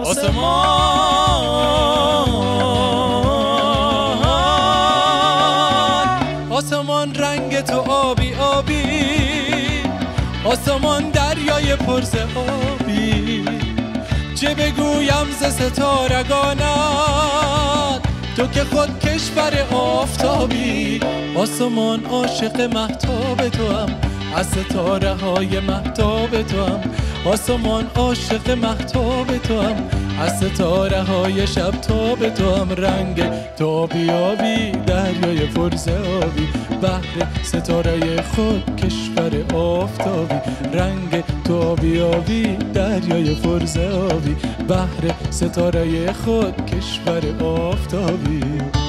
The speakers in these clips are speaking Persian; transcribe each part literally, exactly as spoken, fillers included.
آسمان آسمان رنگ تو آبی آبی، آسمان دریای پرز آبی، چه بگویم ز ستارگانت، تو که خود کشور آفتابی. آسمان عاشق مهتاب تو هم، از ستاره های مهتاب تو هم. آسمان عاشق مهتاب تو هم، از ستاره های شب تاب تو هم. رنگ تو آبی آبی، دریای پرز آبی، بحر ستاره خود کشور آفتابی. رنگ تو آبی آبی، دریای پرز آبی، بحر ستاره خود کشور آفتابی.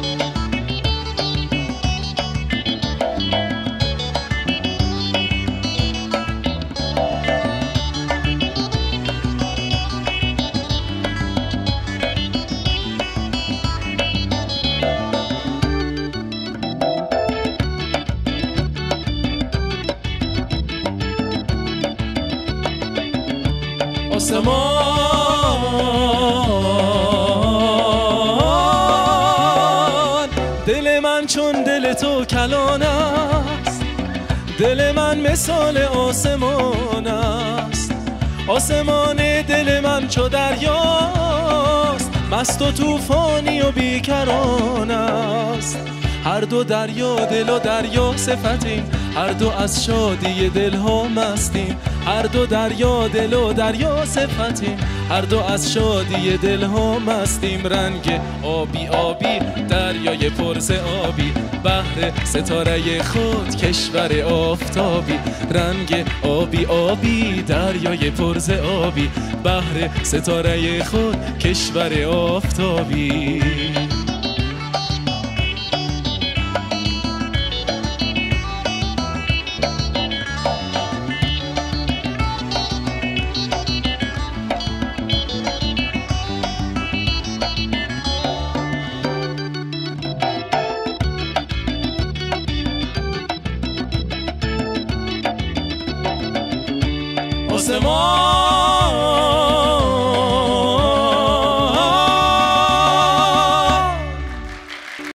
آسمان دل من چون دل تو کلان است، دل من مثال آسمان است. آسمان دل من چو دریاست، مست و طوفانی و بیکران است. هر دو دریا دل و دریا صفتیم، هر دو از شادی دل ها مستیم. هر دو دریا دل و دریا صفتیم، هر دو از شادی دل ها مستیم. رنگ آبی آبی، دریای پرز آبی، بحر ستاره خود کشور آفتابی. رنگ آبی آبی، دریای پرز آبی، بحر ستاره خود کشور آفتابی.